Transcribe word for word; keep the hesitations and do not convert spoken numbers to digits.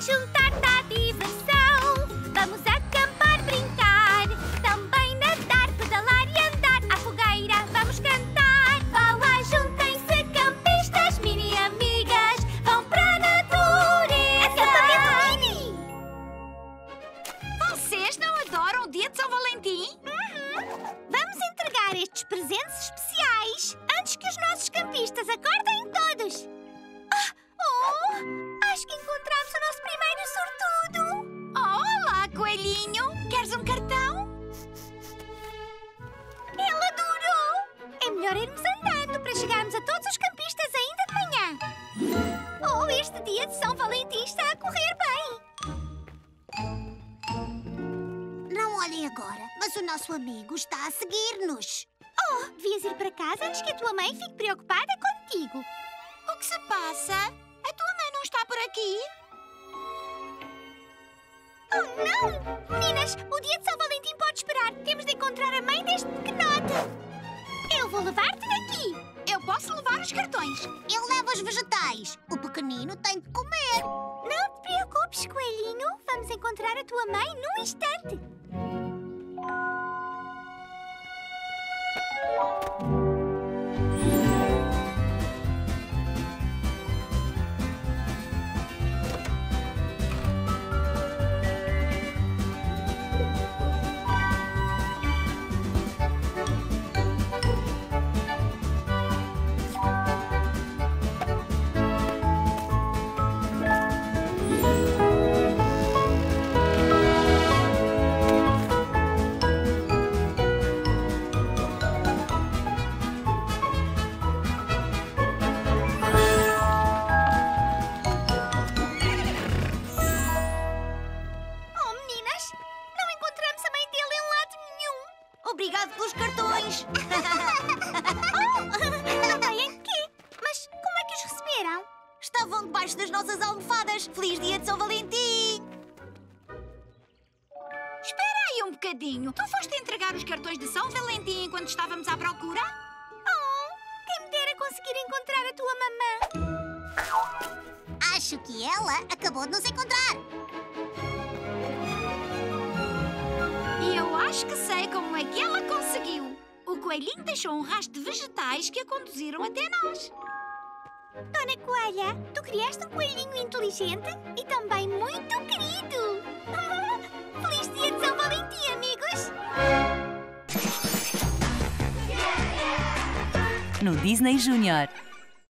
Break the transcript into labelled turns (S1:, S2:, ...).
S1: juntar-te à diversão. Vamos acampar, brincar, também nadar, pedalar e andar. À fogueira vamos cantar. Vá lá, juntem-se campistas, mini amigas, vão para a natureza. Acampamento mini!
S2: Vocês não adoram o dia de São Valentim?
S1: Uhum. Vamos entregar estes presentes especiais antes que os nossos campistas acordem todos. Ah, oh, acho que encontramos o nosso primeiro sortudo.
S2: Olá, coelhinho! Queres um cartão?
S1: Ele adorou! É melhor irmos andando para chegarmos a todos os campistas ainda de manhã. Oh, este dia de São Valentim está a correr bem.
S3: Não olhem agora, mas o nosso amigo está a seguir-nos.
S1: Oh, devias ir para casa antes que a tua mãe fique preocupada contigo.
S2: O que se passa? A tua mãe não está por aqui?
S1: Oh, não! Meninas, o dia de São Valentim pode esperar. Temos de encontrar a mãe deste pequenote. Eu vou levar-te daqui.
S2: Eu posso levar os cartões.
S3: Eu levo os vegetais. O pequenino tem de comer.
S1: Não te preocupes, coelhinho. Vamos encontrar a tua mãe num instante.
S2: Obrigado pelos cartões.
S1: Oh, não têm quê? Mas como é que os receberam?
S2: Estavam debaixo das nossas almofadas. Feliz dia de São Valentim. Espera aí um bocadinho. Tu foste entregar os cartões de São Valentim enquanto estávamos à procura?
S1: Oh, quem me dera conseguir encontrar a tua mamã.
S3: Acho que ela acabou de nos encontrar.
S2: E eu acho que sei como é que ela conseguiu. O coelhinho deixou um rastro de vegetais que a conduziram até nós.
S1: Dona Coelha, tu criaste um coelhinho inteligente e também muito querido. Feliz dia de São Valentim, amigos!
S4: No Disney Junior.